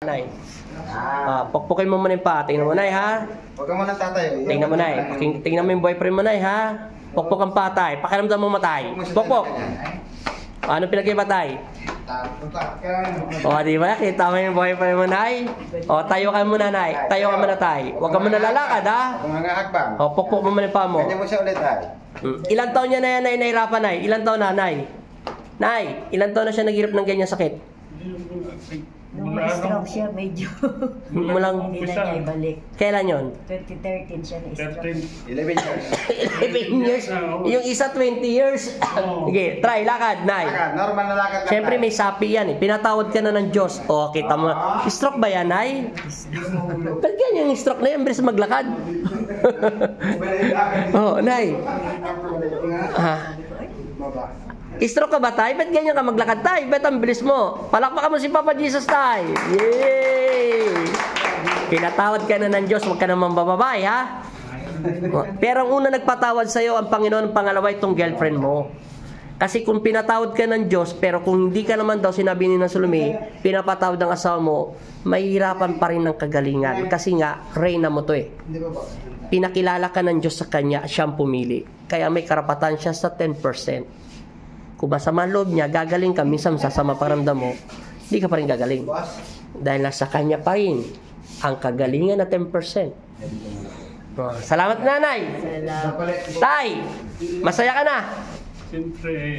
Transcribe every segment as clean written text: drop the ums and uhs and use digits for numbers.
Nay. Pukpukin mo muna yung paa. Tingnan mo, Nay, ha? Huwag ka muna tatayo. Tingnan mo, Nay. Tingnan mo yung boyfriend mo, Nay, ha? Pukpuk ang patay. Pakiramdam mo matay. Pukpuk. Ano pinag-iba, Tay? O, di ba? Kita mo yung boyfriend mo, Nay? O, tayo ka muna, Nay. Tayo ka muna, Tay. Huwag ka muna lalakad, ha? O, pukpuk mo muna yung paa mo. Ganyan mo siya ulit, Tay. Ilang taon niya na yan, Nay, nahirapan, Nay? Ilang taon na, Nay? Nay, ilang taon na siya naghirap ng ganyan sakit? Nung ma-stroke siya, medyo Mulang hindi na niya ibalik. Kailan yon? 2013 siya na-stroke. 11 years. 11 years. Yung isa 20 years. Sige, try, lakad, Nay. Lakad, normal na lakad lang. Siyempre may sapi yan eh. Pinatawad ka na ng Diyos. O, kita mo. Stroke ba yan, Nay? Ba't ganyan yung stroke na yan? Bilis maglakad. Oh, Nay. Stroke ka ba, Tay? Ba't ganyan ka maglakad, Tay? Ba't ang bilis mo? Palakpakan mo si Papa Jesus, Tay. Yay! Pinatawad ka na ng Diyos. Huwag ka naman bababay, ha? Pero ang una nagpatawad sa'yo, ang Panginoon, ang pangalawa, itong girlfriend mo. Kasi kung pinatawad ka ng Diyos, pero kung hindi ka naman daw, sinabi ni Salome, pinapatawad ng asawa mo, mahihirapan pa rin ng kagalingan. Kasi nga, reyna mo to eh. Pinakilala ka ng Diyos sa kanya, siyang pumili. Kaya may karapatan siya sa 10%. Kung masama loob niya, gagaling ka, minsan sasama paramdam mo, hindi ka pa rin gagaling. Dahil nasa kanya pa rin ang kagalingan na 10%. Salamat, Nanay! Tay! Masaya ka na? Siyempre,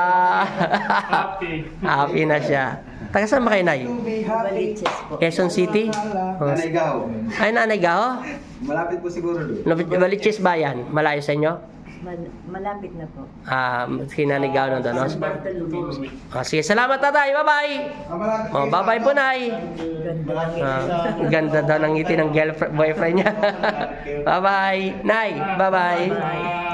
happy na siya. Taga saan ba kayo, Nay? Baliches po. Quezon City? Nanay Gaho. Ay, Nanay Gaho? Malapit po siguro doon. Baliches ba yan? Malayo sa inyo? Malapit na po. Kinanigaw ng doon. Sa Bartolome. Sige, salamat, Tatay. Bye-bye. Bye-bye po, Nay. Ganda daw ng ngiti ng boyfriend niya. Bye-bye. Nay, bye-bye.